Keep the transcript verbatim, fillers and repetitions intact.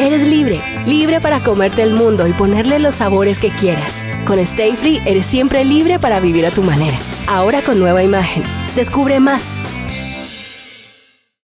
Eres libre, libre para comerte el mundo y ponerle los sabores que quieras. Con Stay Free eres siempre libre para vivir a tu manera. Ahora con nueva imagen. Descubre más.